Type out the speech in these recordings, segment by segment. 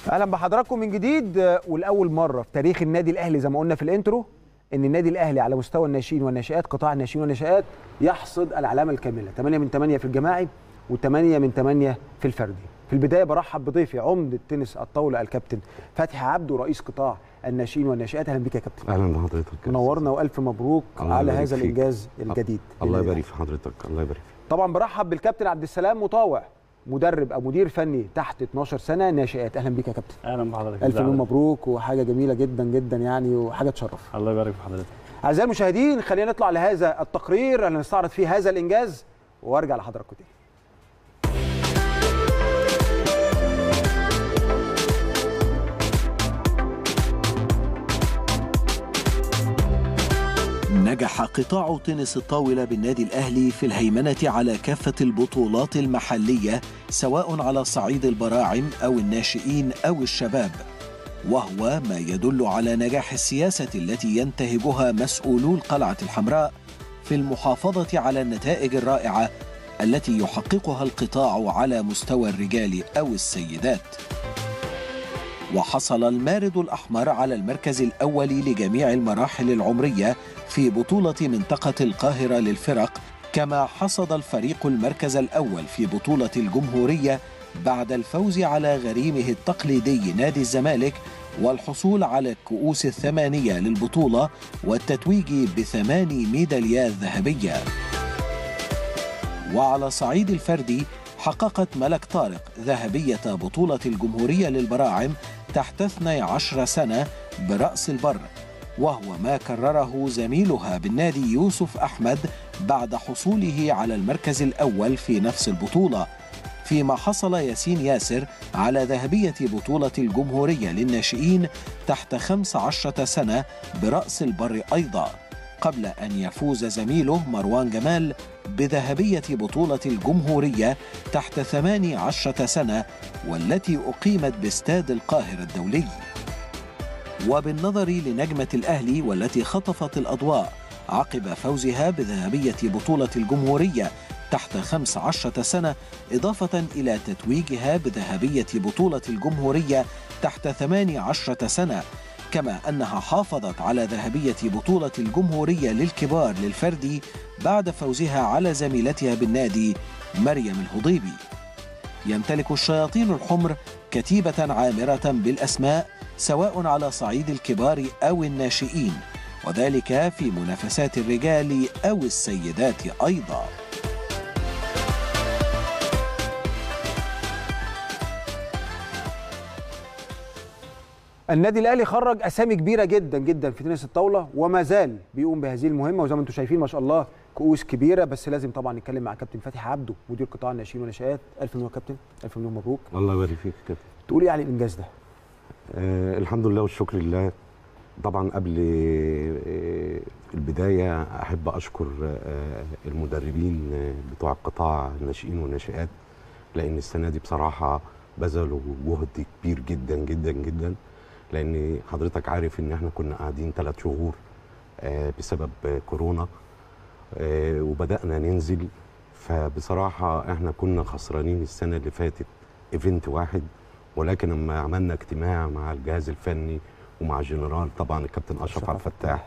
اهلا بحضراتكم من جديد، والاول مره في تاريخ النادي الاهلي زي ما قلنا في الانترو ان النادي الاهلي على مستوى الناشئين والناشئات، قطاع الناشئين والناشئات، يحصد العلامه الكامله 8 من 8 في الجماعي و8 من 8 في الفردي. في البدايه برحب بضيفي عمده تنس الطاوله الكابتن فتحي عبده رئيس قطاع الناشئين والناشئات. اهلا بك يا كابتن. اهلا بحضرتك، منورنا والف مبروك على هذا الانجاز الجديد. الله يبارك في حضرتك. الله يبارك فيك. طبعا برحب بالكابتن عبد السلام مطاوع، مدرب او مدير فني تحت 12 سنه ناشئات. اهلا بيك يا كابتن. اهلا بحضرتك. الف مليون مبروك، وحاجه جميله جدا جدا يعني، وحاجه تشرف. الله يبارك في حضرتك. اعزائي المشاهدين، خلينا نطلع لهذا التقرير اللي نستعرض فيه هذا الانجاز وارجع لحضراتكم تاني. نجح قطاع تنس الطاولة بالنادي الأهلي في الهيمنة على كافة البطولات المحلية، سواء على صعيد البراعم أو الناشئين أو الشباب، وهو ما يدل على نجاح السياسة التي ينتهجها مسؤولو القلعة الحمراء في المحافظة على النتائج الرائعة التي يحققها القطاع على مستوى الرجال أو السيدات. وحصل المارد الأحمر على المركز الأول لجميع المراحل العمرية في بطولة منطقة القاهرة للفرق، كما حصد الفريق المركز الأول في بطولة الجمهورية بعد الفوز على غريمه التقليدي نادي الزمالك والحصول على الكؤوس الثمانية للبطولة والتتويج ب8 ميداليات ذهبية. وعلى صعيد الفردي حققت ملك طارق ذهبية بطولة الجمهورية للبراعم تحت 12 سنة برأس البر، وهو ما كرره زميلها بالنادي يوسف أحمد بعد حصوله على المركز الأول في نفس البطولة، فيما حصل ياسين ياسر على ذهبية بطولة الجمهورية للناشئين تحت 15 سنة برأس البر أيضا، قبل أن يفوز زميله مروان جمال بذهبية بطولة الجمهورية تحت 18 سنة والتي أقيمت باستاد القاهرة الدولي. وبالنظر لنجمة الأهلي والتي خطفت الأضواء عقب فوزها بذهبية بطولة الجمهورية تحت 15 سنة، إضافة إلى تتويجها بذهبية بطولة الجمهورية تحت 18 سنة، كما أنها حافظت على ذهبية بطولة الجمهورية للكبار للفردي بعد فوزها على زميلتها بالنادي مريم الهضيبي. يمتلك الشياطين الحمر كتيبة عامرة بالأسماء سواء على صعيد الكبار أو الناشئين، وذلك في منافسات الرجال أو السيدات أيضا. النادي الاهلي خرج اسامي كبيره جدا جدا في تنس الطاوله وما زال بيقوم بهذه المهمه، وزي ما انتم شايفين ما شاء الله كؤوس كبيره. بس لازم طبعا نتكلم مع كابتن فتحي عبده مدير قطاع الناشئين والناشئات. الف مليون كابتن، الف مليون مبروك. الله يبارك فيك يا كابتن. تقول ايه على الانجاز ده؟ الحمد لله والشكر لله. طبعا قبل البدايه احب اشكر المدربين بتوع القطاع الناشئين والناشئات، لان السنه دي بصراحه بذلوا جهد كبير جدا جدا جدا، لان حضرتك عارف ان احنا كنا قاعدين 3 شهور بسبب كورونا، وبدأنا ننزل. فبصراحة احنا كنا خسرانين السنة اللي فاتت ايفنت واحد، ولكن لما عملنا اجتماع مع الجهاز الفني ومع جنرال طبعا الكابتن اشرف عبد الفتاح،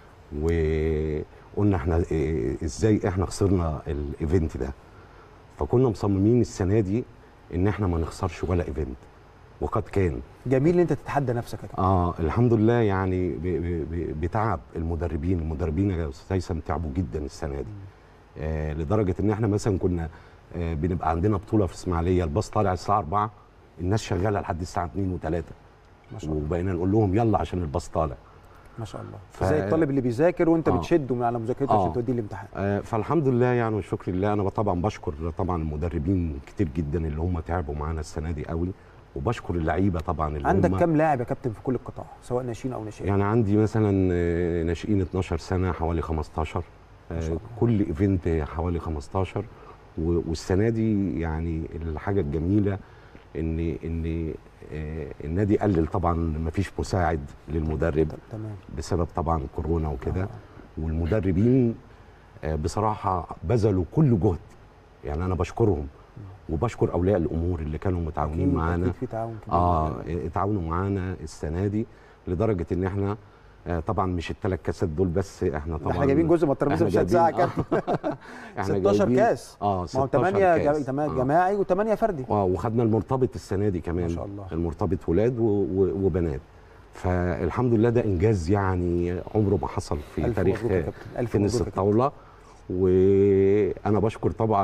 وقلنا احنا ازاي احنا خسرنا الايفنت ده، فكنا مصممين السنة دي ان احنا ما نخسرش ولا ايفنت، وقد كان. جميل ان انت تتحدى نفسك يا كابتن. الحمد لله، يعني بتعب المدربين يا استاذ هيثم تعبوا جدا السنه دي، لدرجه ان احنا مثلا كنا بنبقى عندنا بطوله في اسماعيليه، الباص طالع الساعه 4، الناس شغاله لحد الساعه 2 و3 ما شاء الله، وبقينا نقول لهم يلا عشان الباص طالع. ما شاء الله. زي الطالب اللي بيذاكر وانت بتشده من على مذاكرته عشان توديه الامتحان. فالحمد لله يعني والشكر لله. انا طبعا بشكر طبعا المدربين كتير جدا اللي هم تعبوا معانا السنه دي قوي، وبشكر اللعيبه طبعا اللي عندك كام لاعب يا كابتن في كل القطاع سواء ناشئين او ناشئين؟ يعني عندي مثلا ناشئين 12 سنه حوالي 15، كل ايفنت حوالي 15. والسنه دي يعني الحاجه الجميله ان النادي قلل طبعا، ما فيش مساعد للمدرب تمام بسبب طبعا كورونا وكده، والمدربين بصراحه بذلوا كل جهد، يعني انا بشكرهم وبشكر اولياء الامور اللي كانوا متعاونين معانا. أكيد في تعاون كبير. اتعاونوا معانا السنه دي لدرجه ان احنا طبعا مش ال3 كاسات دول بس، احنا طبعا احنا جايبين جزء من الترابيزه مش هتساعة كابتن. احنا 16 كاس. 16 8 جماعي و8 فردي. وخدنا المرتبط السنه دي كمان، ما شاء الله. المرتبط ولاد وبنات. فالحمد لله ده انجاز يعني عمره ما حصل في تاريخ تنس الطاوله. وانا بشكر طبعا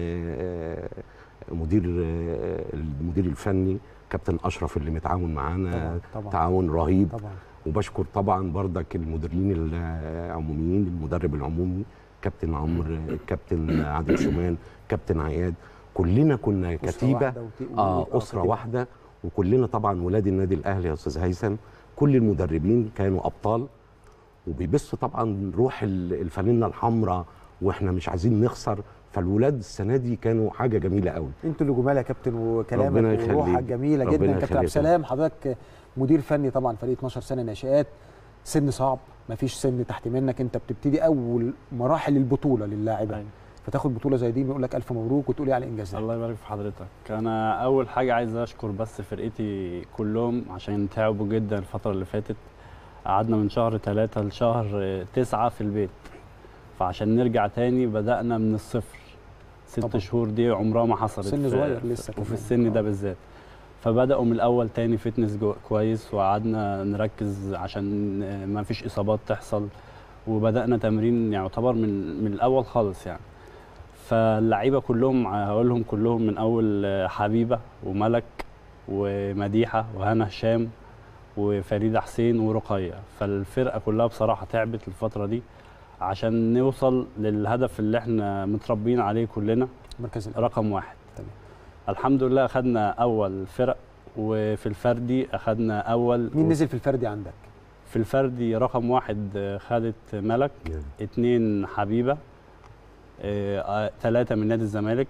المدير الفني كابتن اشرف اللي متعاون معانا تعاون رهيب طبعا. وبشكر طبعا بردك المديرين العموميين، المدرب العمومي كابتن عمرو، الكابتن عادل شومان، كابتن عياد، كلنا كنا كتيبه اسره واحده، وكلنا طبعا ولاد النادي الاهلي يا استاذ هيثم. كل المدربين كانوا ابطال وبيبثوا طبعا روح الفانلة الحمراء واحنا مش عايزين نخسر. فالولاد السنه دي كانوا حاجه جميله قوي. انتوا اللي جمال يا كابتن، وكلامك وروحك جميله جدا. كابتن عبد السلام حضرتك مدير فني طبعا فريق 12 سنه ناشئات، سن صعب، مفيش سن تحت منك، انت بتبتدي اول مراحل البطوله للاعبين، فتاخد بطوله زي دي بنقول لك الف مبروك وتقول على انجازات. الله يبارك في حضرتك. انا اول حاجه عايز اشكر بس فرقتي كلهم عشان تعبوا جدا الفتره اللي فاتت. قعدنا من شهر 3 لشهر 9 في البيت، فعشان نرجع تاني بدأنا من الصفر. 6 شهور دي عمرها ما حصلت، سن صغير لسه وفي السن ده بالذات. فبدأوا من الأول تاني فتنس كويس، وقعدنا نركز عشان ما فيش إصابات تحصل، وبدأنا تمرين يعتبر من الأول خالص يعني. فاللعيبة كلهم هقولهم كلهم من أول حبيبة وملك ومديحة وهنا هشام وفريدة حسين ورقية. فالفرقة كلها بصراحة تعبت الفترة دي عشان نوصل للهدف اللي احنا متربيين عليه كلنا، مركز رقم 1. تمام. الحمد لله اخدنا اول فرق، وفي الفردي اخدنا اول. مين نزل في الفردي عندك؟ في الفردي رقم 1 خدت ملك، 2 حبيبة، 3 من نادي الزمالك،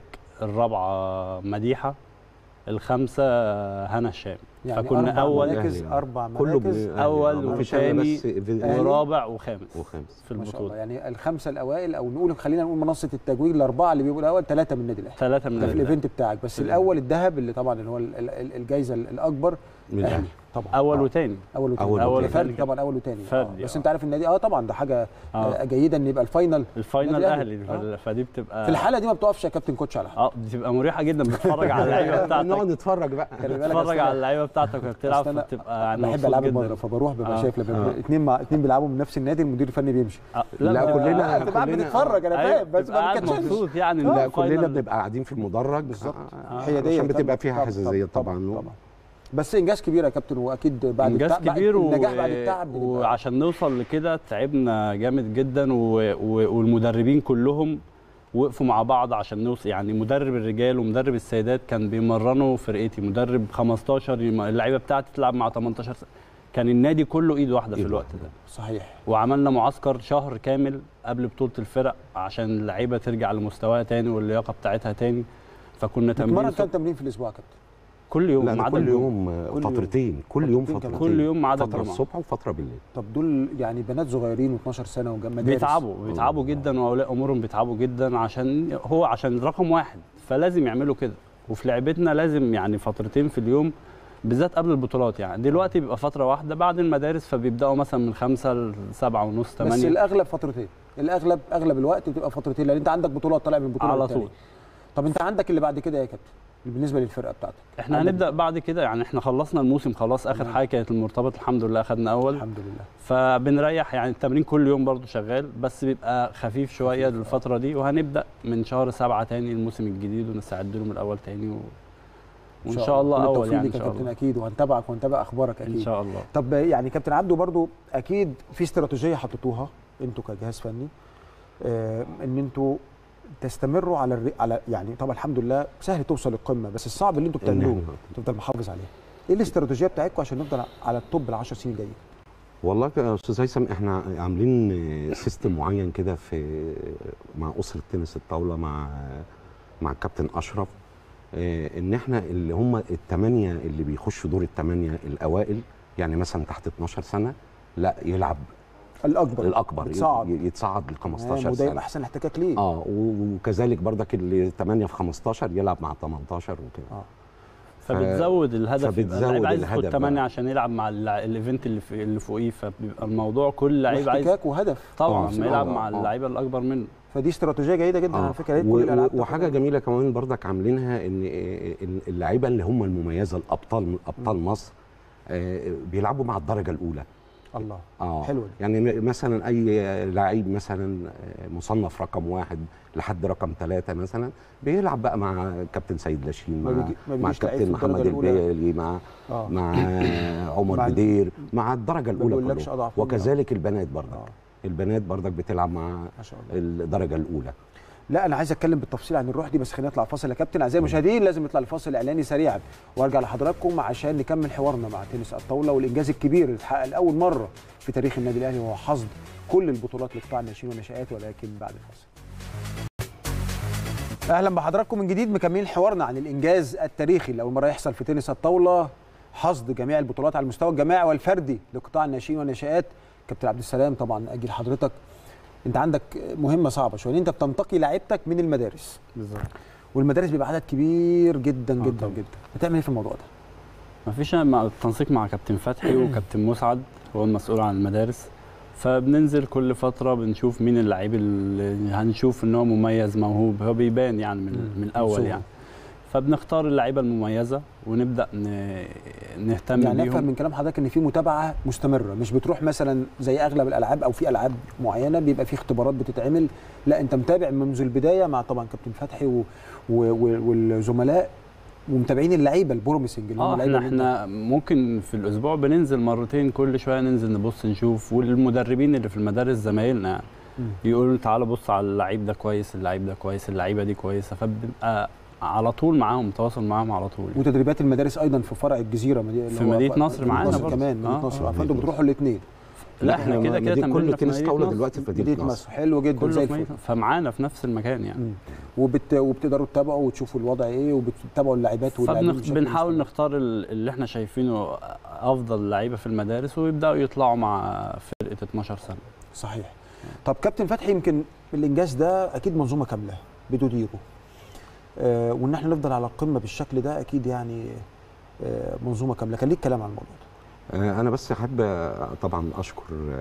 الرابعة مديحة، الخامسة هنا هشام. يعني فكنا أول مراكز، 4 مراكز، أول وثاني ورابع وخامس في البطولة. ما شاء الله. يعني الخمسة الأوائل، أو نقول خلينا نقول منصة التتويج ال4 اللي بيبقوا الأول 3 من النادي الأهلي. 3 من النادي الأهلي في الإيفنت بتاعك. بس الأول الذهب اللي طبعا اللي هو الجائزة الأكبر من الأهلي طبعا. أول وثاني. أول وثاني طبعا. أول وثاني. بس أنت عارف النادي طبعا ده حاجة جيدة إن يبقى الفاينل أهلي. فدي بتبقى في الحالة دي ما بتقفش يا كابتن كوتش على حاجة. بتبقى مريحة جدا. بتتفرج على اللعيبة بتاعتك. نقعد نتفرج بقى، تتفرج على اللعيبه بتاعتك وبتلعب، فبتبقى يعني بحب العب المضرب، فبروح ببقى شايف لما اتنين بيلعبوا من نفس النادي المدير الفني بيمشي. لا كلنا بنتفرج. انا فاهم بس ما بنكتشفش مبسوط يعني. لا كلنا بنبقى قاعدين في المدرج بالظبط. هي دي عشان بتبقى فيها حساسيه طبعا. بس انجاز كبير يا كابتن، واكيد بعد انجاز كبير النجاح بعد التعب. وعشان نوصل لكده تعبنا جامد جدا، والمدربين كلهم وقفوا مع بعض عشان نوصل. يعني مدرب الرجال ومدرب السيدات كان بيمرنوا فرقتي، مدرب 15 اللعيبه بتاعتي تلعب مع 18 سنه. كان النادي كله ايد واحده في الوقت ده. صحيح. وعملنا معسكر شهر كامل قبل بطوله الفرق عشان اللعيبه ترجع لمستواها تاني واللياقه بتاعتها تاني. فكنا تمرين كام تمرين في الاسبوع يا كابتن؟ كل يوم. لا كل يوم فترتين، كل يوم فترتين، كل يوم ما عدا فتره الصبح وفتره بالليل. طب دول يعني بنات صغيرين و12 سنه ومدارس بيتعبوا جدا، واولياء امورهم بيتعبوا جدا عشان رقم 1، فلازم يعملوا كده. وفي لعبتنا لازم يعني فترتين في اليوم بالذات قبل البطولات. يعني دلوقتي بيبقى فتره واحده بعد المدارس، فبيبداوا مثلا من 5 ل 7:30 8. بس الاغلب فترتين، اغلب الوقت بتبقى فترتين، لان انت عندك بطولات طالع من بطوله على طول. طب انت عندك اللي بعد كده يا كابتن بالنسبه للفرقه بتاعتك؟ احنا هنبدا بعد كده. يعني احنا خلصنا الموسم خلاص. اخر حاجه كانت المرتبط، الحمد لله اخذنا اول. الحمد لله. فبنريح يعني التمرين كل يوم برضو شغال، بس بيبقى خفيف شويه للفتره دي. وهنبدا من شهر 7 تاني الموسم الجديد، ونستعد له من الاول تاني وان شاء الله اول يعني ان شاء الله. اكيد، وهنتابعك ونتابع اخبارك اكيد ان شاء الله. طب يعني كابتن عبده برضو اكيد في استراتيجيه حطيتوها انتوا كجهاز فني، ان انتوا تستمروا على يعني طبعا الحمد لله سهل توصل للقمه، بس الصعب اللي انتوا بتعملوه تفضل محافظ عليه. ايه الاستراتيجيه بتاعتكم عشان نفضل على التوب ال10 سنين الجايه؟ والله يا استاذ هيثم احنا عاملين سيستم معين كده مع اسره تنس الطاوله مع الكابتن اشرف، ان احنا اللي هم ال8 اللي بيخشوا دور ال8 الاوائل، يعني مثلا تحت 12 سنه لا يلعب الاكبر يتصعد ل 15 وده يبقى سنه. احسن احتكاك ليه. وكذلك برضك اللي 8 في 15 يلعب مع 18 وكده. فبتزود الهدف، يبقى اللعيب عايز ياخد 8 عشان يلعب مع الايفنت اللي فوقيه، فبيبقى الموضوع كل لعيب عايز احتكاك وهدف طبعا ما يلعب مع اللعيبه الاكبر منه. فدي استراتيجيه جيده جدا على فكره. كل الالعاب وحاجه جميله كمان برضك عاملينها، ان اللعيبه اللي هم المميزه ابطال مصر بيلعبوا مع الدرجه الاولى. الله. حلوه دي. يعني مثلا اي لعيب مثلا مصنف رقم 1 لحد رقم 3 مثلا بيلعب بقى مع كابتن سيد لاشين، مع كابتن محمد البيلي، مع عمر بدير، مع الدرجه الاولى كلهم. وكذلك البنات برضك. البنات برضك بتلعب مع الدرجه الاولى. لا انا عايز اتكلم بالتفصيل عن الروح دي، بس خلينا نطلع فاصل يا كابتن. اعزائي المشاهدين لازم نطلع الفاصل اعلاني سريعا وارجع لحضراتكم عشان نكمل حوارنا مع تنس الطاوله والانجاز الكبير اللي اتحقق لاول مره في تاريخ النادي الاهلي، وهو حصد كل البطولات لقطاع الناشئين والناشئات، ولكن بعد الفاصل. اهلا بحضراتكم من جديد، مكملين حوارنا عن الانجاز التاريخي اللي اول مره يحصل في تنس الطاوله، حصد جميع البطولات على المستوى الجماعي والفردي لقطاع الناشئين والناشئات. كابتن عبد السلام، طبعا اجي لحضرتك، انت عندك مهمه صعبه شويه، انت بتنتقي لاعيبتك من المدارس. بالظبط. والمدارس بيبقى عدد كبير جدا جدا جدا، هتعمل ايه في الموضوع ده؟ مفيش، مع التنسيق مع كابتن فتحي وكابتن مسعد هو المسؤول عن المدارس، فبننزل كل فتره بنشوف مين اللعيب اللي هنشوف ان هو مميز موهوب، هو بيبان يعني من الاول يعني. فبنختار اللعيبه المميزه ونبدا نهتم بيهم. يعني نفهم من كلام حضرتك ان في متابعه مستمره، مش بتروح مثلا زي اغلب الالعاب او في العاب معينه بيبقى في اختبارات بتتعمل، لا انت متابع منذ البدايه مع طبعا كابتن فتحي والزملاء، ومتابعين اللعيبه البروميسنج اللي هم اللعيبه. احنا ممكن في الاسبوع بننزل مرتين، كل شويه ننزل نبص نشوف، والمدربين اللي في المدارس زمايلنا يعني يقولوا تعالى بص على اللعيب ده كويس، اللعيب ده كويس، اللعيبه دي كويسه، فبنبقى على طول معاهم، تواصل معاهم على طول. وتدريبات المدارس ايضا في فرع الجزيره في مدينه نصر معانا برضه كمان. مدينه نصر، فانتوا بتروحوا الاثنين؟ لا احنا كده كده كل تنس طاوله دلوقتي في مدينه نصر. حلو جدا زي الفل. فمعانا في نفس المكان يعني. وبتقدروا تتابعوا وتشوفوا الوضع ايه، وبتتابعوا اللاعبات واللاعبين. بنحاول نختار اللي احنا شايفينه افضل لعيبه في المدارس، ويبداوا يطلعوا مع فرقه 12 سنه. صحيح. طب كابتن فتحي، يمكن الانجاز ده اكيد منظومه كامله بتديره، وان احنا نفضل على القمه بالشكل ده اكيد يعني منظومه كامله. كان ليك كلام عن الموضوع ده؟ انا بس حابب طبعا اشكر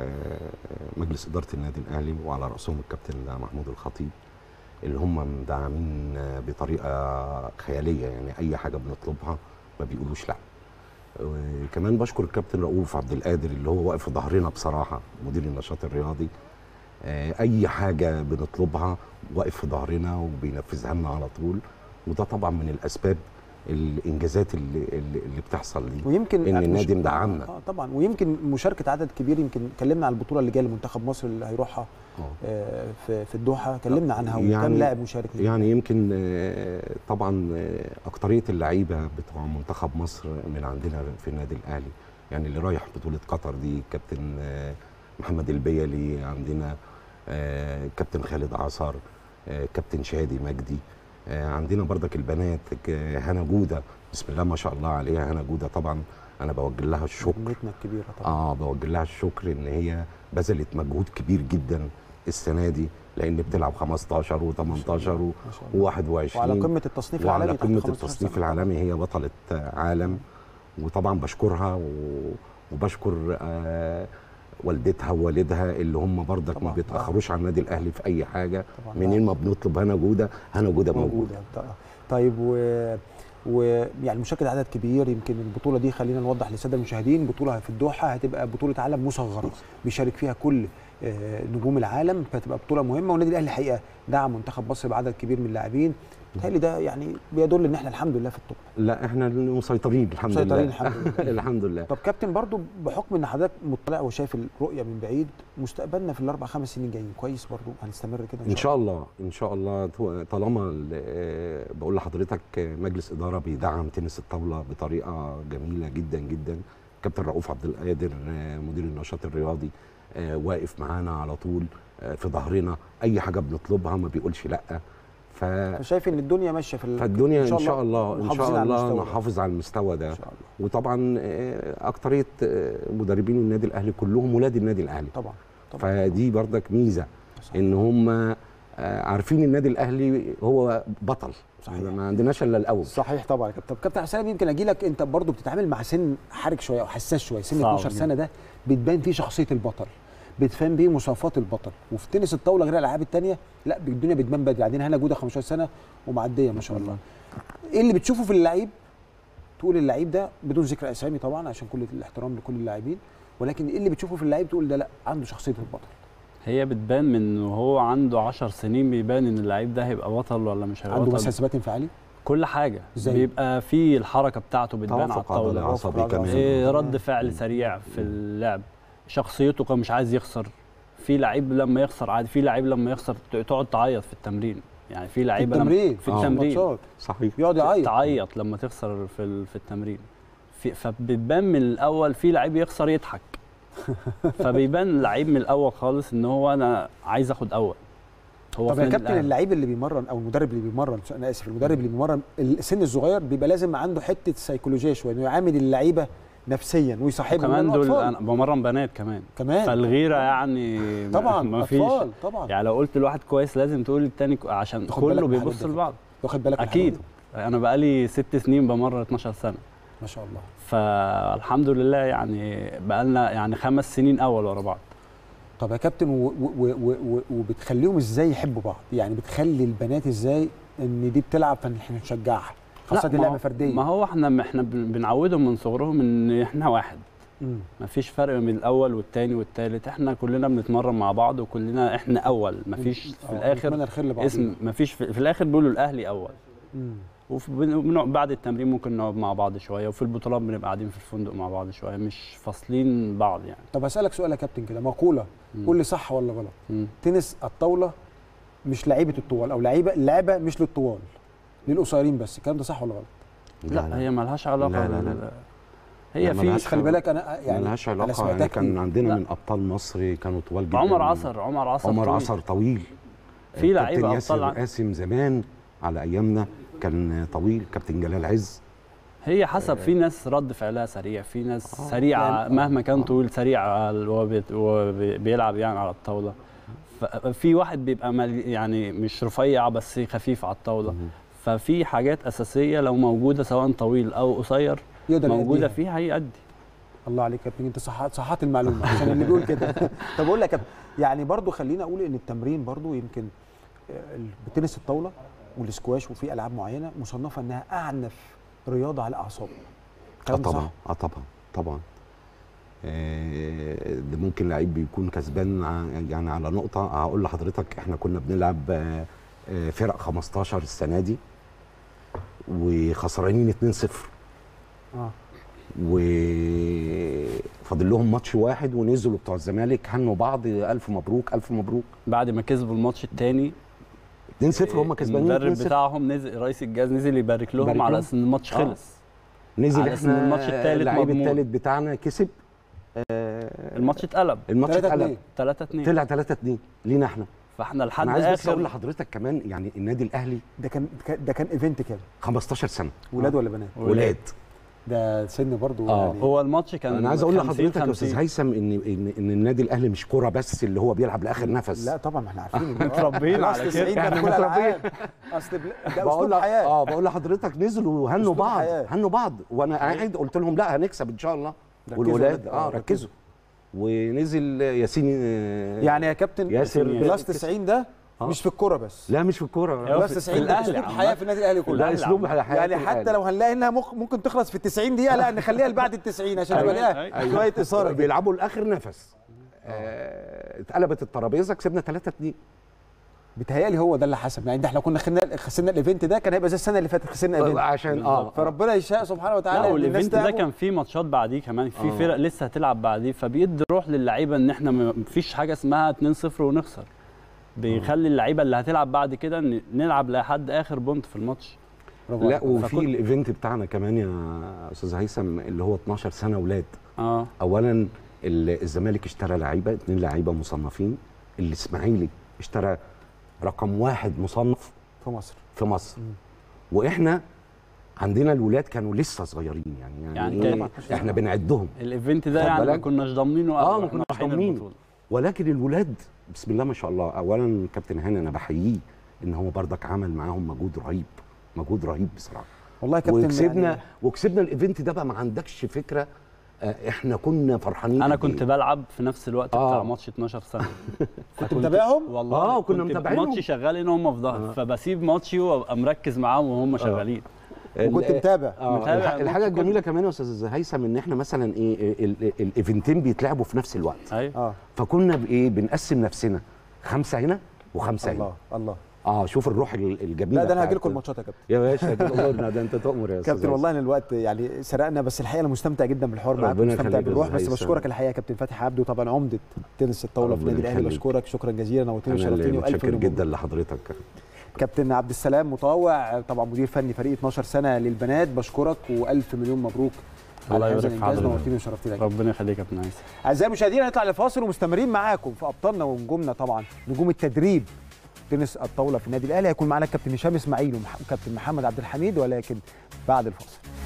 مجلس اداره النادي الاهلي وعلى راسهم الكابتن محمود الخطيب، اللي هم مدعمين بطريقه خياليه، يعني اي حاجه بنطلبها ما بيقولوش لا. وكمان بشكر الكابتن رؤوف عبد القادر اللي هو واقف في ظهرنا بصراحه، مدير النشاط الرياضي، اي حاجه بنطلبها واقف في ظهرنا وبينفذها لنا على طول، وده طبعا من الاسباب الانجازات اللي بتحصل دي، ويمكن ان النادي مدعمنا. طبعا، ويمكن مشاركه عدد كبير. يمكن اتكلمنا على البطوله اللي جايه لمنتخب مصر اللي هيروحها في الدوحه، اتكلمنا عنها وكم لاعب مشارك. يعني يمكن طبعا اكتريه اللعيبه بتوع منتخب مصر من عندنا في النادي الاهلي، يعني اللي رايح بطوله قطر دي كابتن محمد البيلي عندنا، كابتن خالد عصر، كابتن شادي مجدي، عندنا بردك البنات هنا جوده، بسم الله ما شاء الله عليها. هنا جوده طبعا انا بوجه لها الشكر، نجمتنا الكبيره طبعا. بوجه لها الشكر ان هي بذلت مجهود كبير جدا السنه دي، لان بتلعب 15 و18 و21 وعلى قمه التصنيف العالمي. وعلى قمه التصنيف العالمي هي بطله عالم، وطبعا بشكرها وبشكر والدتها ووالدها اللي هم برضك ما بيتاخروش على النادي الاهلي في اي حاجه. منين ما بنطلب هنا جوده موجوده. طيب، ويعني مشاركه عدد كبير. يمكن البطوله دي خلينا نوضح للساده المشاهدين، بطوله في الدوحه هتبقى بطوله عالم مصغره بيشارك فيها كل نجوم العالم، فهتبقى بطوله مهمه. والنادي الاهلي الحقيقه دعم منتخب مصر بعدد كبير من اللاعبين. بالتالي ده يعني بيدل ان احنا الحمد لله في التوب. لا احنا مسيطرين الحمد لله. الحمد لله. طب كابتن، برضو بحكم ان حضرتك مطلع وشايف الرؤيه من بعيد، مستقبلنا في الاربع 5 سنين جايين كويس برضو، هنستمر كده ان شاء الله؟ ان شاء الله طالما بقول لحضرتك مجلس اداره بيدعم تنس الطاوله بطريقه جميله جدا جدا. كابتن رؤوف عبد القادر مدير النشاط الرياضي واقف معانا على طول في ظهرنا، اي حاجه بنطلبها ما بيقولش لا. فشايف ان الدنيا ماشيه فالدنيا ان شاء الله نحافظ على المستوى ده. وطبعا اكتريه مدربين النادي الاهلي كلهم ولاد النادي الاهلي. طبعا فدي بردك ميزه ان هم عارفين النادي الاهلي هو بطل. صحيح. ما عندناش الا الاول. صحيح طبعا. طب كابتن حسام، يمكن اجي لك، انت برضو بتتعامل مع سن حرج شويه او حساس شويه، سن 12 سنه ده بتبان فيه شخصيه البطل، بتفهم بيه مواصفات البطل. وفي تنس الطاوله غير الالعاب الثانيه لا، الدنيا بتبان بدري. عندنا هنا جوده 15 سنه ومعديه ما شاء الله. ايه اللي بتشوفه في اللعيب تقول اللعيب ده، بدون ذكر اسامي طبعا عشان كل الاحترام لكل اللاعبين، ولكن ايه اللي بتشوفه في اللعيب تقول ده لا عنده شخصيه البطل؟ هي بتبان من وهو عنده 10 سنين، بيبان ان اللعيب ده هيبقى بطل ولا مش هيبقى عنده بطل. مثلا ثبات انفعالي، كل حاجه زي بيبقى في الحركه بتاعته بتبان على توافق عضلي الطاوله، عصبي كمان. رد فعل سريع في اللعب، شخصيته كان مش عايز يخسر. في لعيب لما يخسر عادي، في لعيب لما يخسر تقعد تعيط في التمرين. يعني في لعيبه في التمرين صحيح يقعد يعيط تعيط لما تخسر في التمرين. فبتبان من الاول. في لعيب يخسر يضحك فبيبان لعيب من الاول خالص ان هو انا عايز اخد اول. هو طب يا كابتن، اللعيب اللي بيمرن او المدرب اللي بيمرن، انا اسف، المدرب اللي بيمرن السن الصغير بيبقى لازم عنده حته سيكولوجيه شويه، انه يعامل اللعيبه نفسيا ويصاحبهم. كمان دول انا بمرن بنات كمان فالغيره يعني طبعا ما فيش طبعا. يعني لو قلت لواحد كويس لازم تقول للتاني عشان كله بيبص لبعض. واخد بالك؟ اكيد. انا بقالي 6 سنين بمرن 12 سنه ما شاء الله. فالحمد لله يعني بقالنا يعني 5 سنين اول ورا بعض. طب يا كابتن، وبتخليهم ازاي يحبوا بعض؟ يعني بتخلي البنات ازاي ان دي بتلعب فاحنا نشجعها، خاصه دي لعبه فرديه؟ ما هو احنا بنعودهم من صغرهم ان احنا واحد. مفيش فرق بين الاول والثاني والثالث، احنا كلنا بنتمرن مع بعض وكلنا احنا اول. مفيش في الاخر اسم، مفيش في الاخر بيقولوا الاهلي اول. بعد التمرين ممكن نقعد مع بعض شويه، وفي البطولات بنبقى قاعدين في الفندق مع بعض شويه، مش فاصلين بعض يعني. طب هسألك سؤال يا كابتن كده، مقوله قول لي صح ولا غلط. تنس الطاوله مش لعيبه الطوال، او اللعبه مش للطوال، للقصيرين بس. الكلام ده صح ولا غلط؟ لا هي مالهاش علاقه. لا. هي في خلي بالك انا يعني مالهاش علاقه. يعني كان عندنا من ابطال مصر كانوا طوال جدا. عمر عصر طويل. في لعيبه ابطال قاسم زمان على ايامنا كان طويل. كابتن جلال عز. هي حسب، في ناس رد فعلها سريع، في ناس سريعه يعني مهما كان طويل سريع وهو بيلعب يعني على الطاوله. في واحد بيبقى يعني مش رفيع بس خفيف على الطاوله. ففي حاجات اساسيه لو موجوده سواء طويل او قصير موجوده فيها هيأدي. الله عليك يا كابتن، انت صححت المعلومه عشان اللي بيقول كده. طب اقول لك يا كابتن، يعني برضو خلينا اقول ان التمرين برضو يمكن بتنس الطاوله والسكواش وفي العاب معينه مصنفه انها اعنف رياضه على الاعصاب. طبعا طبعا. ده ممكن لعيب بيكون كسبان يعني على نقطه. هقول لحضرتك احنا كنا بنلعب فرق 15 السنه دي وخسرانين 2-0. وفاضل لهم ماتش واحد ونزلوا بتوع الزمالك هنوا بعض الف مبروك الف مبروك. بعد ما كسبوا الماتش الثاني 2-0 هم كسبانين. المدرب بتاعهم نزل، رئيس الجهاز نزل يبارك لهم على اساس ان الماتش خلص. نزل على اساس ان الماتش الثالث اللعيب الثالث بتاعنا كسب. الماتش اتقلب 3-2 طلع 3-2 لينا احنا. فاحنا لحد اخر. انا عايز بس اقول لحضرتك كمان يعني النادي الاهلي ده كان ايفنت كام؟ 15 سنه. ولاد ولا بنات؟ ولاد. ده سن برضو يعني. هو الماتش كان انا عايز اقول لحضرتك يا استاذ هيثم ان النادي الاهلي مش كوره بس اللي هو بيلعب لاخر نفس. لا طبعا احنا عارفين متربيين على كده. احنا متربيين. اصل ده اسلوب حياه. بقول لحضرتك نزلوا هنوا بعض وانا قاعد قلت لهم لا هنكسب ان شاء الله. والولاد ركزوا. ونزل ياسين يعني يا كابتن ياسر بلس 90 ده مش في الكوره بس. لا مش في الكوره بلس 90 ده اسلوب حياه في النادي الاهلي كله. لا اسلوب حياه يعني حتى لو هنلاقي انها ممكن تخلص في ال 90 دقيقه لا نخليها لبعد ال 90 عشان يبقى ليها شويه اثاره. بيلعبوا لاخر نفس. اتقلبت الترابيزه كسبنا 3-2. بيتهيألي هو ده اللي حسب. يعني احنا كنا خسرنا الايفنت ده كان هيبقى زي السنه اللي فاتت خسرنا ايفنت عشان فربنا يشاء سبحانه وتعالى. لا والايفنت ده كان فيه ماتشات بعديه كمان، في فرق لسه هتلعب بعديه، فبيدي روح للعيبه ان احنا مفيش حاجه اسمها 2-0 ونخسر. بيخلي اللعيبه اللي هتلعب بعد كده نلعب لحد اخر بونت في الماتش. لا وفي الايفنت بتاعنا كمان يا استاذ هيثم اللي هو 12 سنه اولاد. اولا الزمالك اشترى لعيبه 2 لعيبه مصنفين. الاسماعيلي اشترى رقم 1 مصنف في مصر. واحنا عندنا الولاد كانوا لسه صغيرين يعني احنا بنعدهم. الايفنت ده يعني ما كناش ضامنينه. ما كناش ضامنين. ولكن الولاد بسم الله ما شاء الله. اولا كابتن هاني انا بحييه ان هو بردك عمل معاهم مجهود رهيب، مجهود رهيب بصراحه. والله يا كابتن وكسبنا يعني وكسبنا الايفنت ده بقى، ما عندكش فكره. احنا كنا فرحانين. انا كنت بلعب في نفس الوقت بتاع ماتش 12 سنه. كنت متابعهم والله كنا متابعينهم. ماتشي شغال ان هم في ظهري، فبسيب ماتشي وابقى مركز معاهم وهم شغالين. وكنت متابع. الحاجه الجميله كمان يا استاذ هيثم ان احنا مثلا ايه الايفنتين بيتلعبوا في نفس الوقت. ايوه. فكنا بايه بنقسم نفسنا 5 هنا و5 هنا. الله شوف الروح الجميله. لا ده انا هاجي لكم الماتشات يا كابتن. يا باشا تؤمرنا، ده انت تؤمر يا استاذ كابتن. والله ان الوقت يعني سرقنا، بس الحقيقه انا مستمتع جدا بالحوار معاك، مستمتع بالروح. بس بشكرك الحقيقه يا كابتن فتحي عبده، طبعا عمده تنس الطاوله في النادي الاهلي. بشكرك شكرا جزيلا، نورتني وشرفتني والف شكرا جدا لحضرتك. كابتن عبد السلام مطوع، طبعا مدير فني فريق 12 سنه للبنات، بشكرك والف مليون مبروك على هذا الانجاز. نورتني وشرفتني. ربنا يخليك يا كابتن هيثم. اعزائي المشاهدين هنطلع لفاصل ومستمرين معاكم في ابطالنا ونجومنا، طبعا نجوم التدريب تنس الطاوله في النادي الاهلي. هيكون معانا الكابتن هشام اسماعيل وكابتن محمد عبد الحميد، ولكن بعد الفاصل.